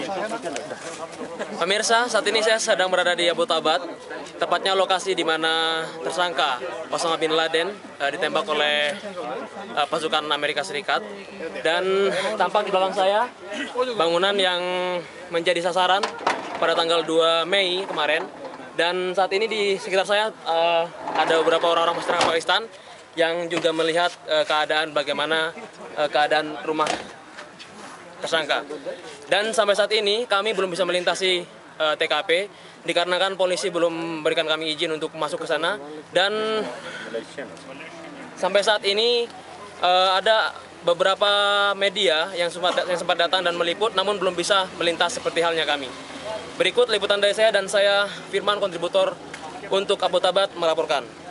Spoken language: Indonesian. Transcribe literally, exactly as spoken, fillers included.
Pemirsa, saat ini saya sedang berada di Abbottabad, tepatnya lokasi di mana tersangka Osama bin Laden uh, ditembak oleh uh, pasukan Amerika Serikat. Dan tampak di belakang saya bangunan yang menjadi sasaran pada tanggal dua Mei kemarin. Dan saat ini di sekitar saya uh, ada beberapa orang-orang masyarakat Pakistan yang juga melihat uh, keadaan bagaimana uh, keadaan rumah tersangka. Dan sampai saat ini kami belum bisa melintasi uh, T K P dikarenakan polisi belum memberikan kami izin untuk masuk ke sana. Dan sampai saat ini uh, ada beberapa media yang sempat, yang sempat datang dan meliput, namun belum bisa melintas seperti halnya kami. Berikut liputan dari saya, dan saya Firman, kontributor untuk Abbottabad melaporkan.